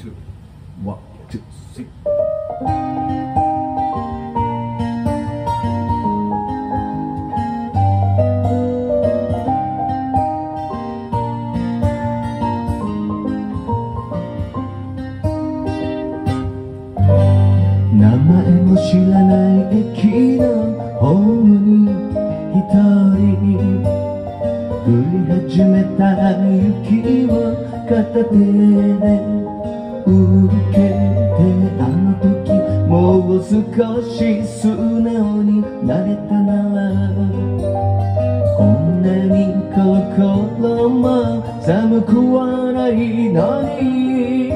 two, one, two, three. 名前も知らない駅のホームに一人降り始めた雪を片手で受けて、あの時もう少し素直になれたなら、こんなに心も寒くはないのに。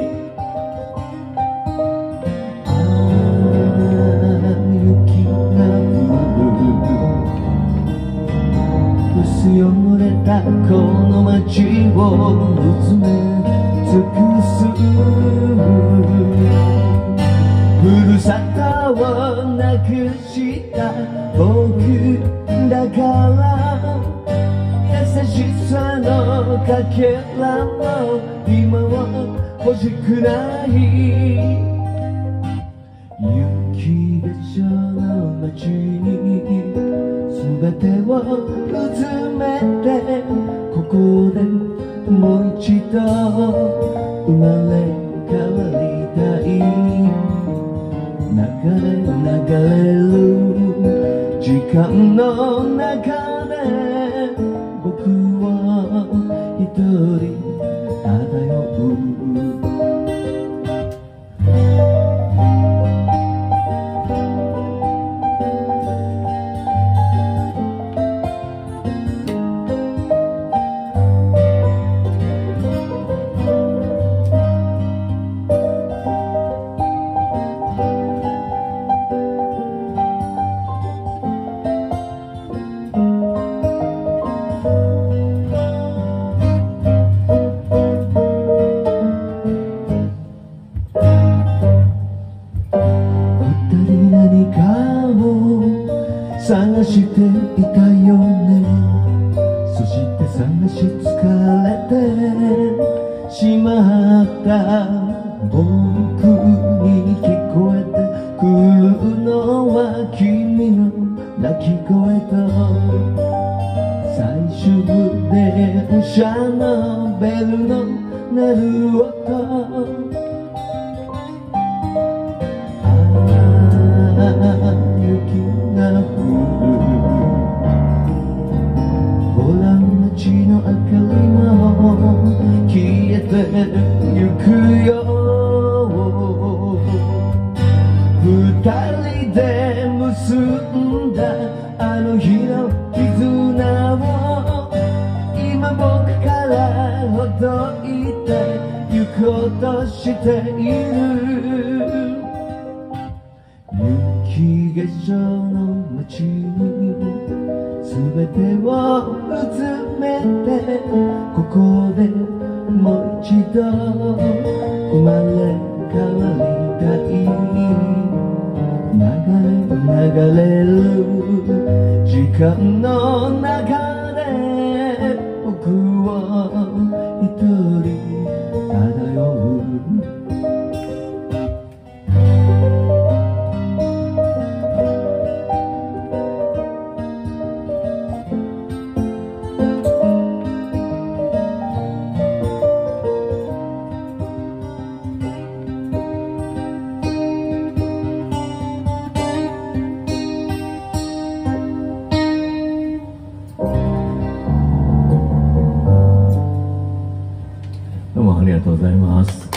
薄汚れたこの街をうつめ尽くす、ふるさとをなくした僕だから、優しさのかけらも今は欲しくない。雪化粧の街に全てをうつめて、ここでもう一度生まれ変わりたい。流れる時間の中で僕は一人漂う。何かを探していたよね。そして探し疲れてしまった僕に聞こえてくるのは君の泣き声と最終電車のベルの鳴る音。雪が降る、ほら街の明かりも消えてゆくよ。二人で結んだあの日の絆を今僕からほどいてゆこうとしている。雪化粧の街に全てをうつめて、ここでもう一度生まれ変わりたい。流れる時間の中で僕は一人漂う。どうもありがとうございます。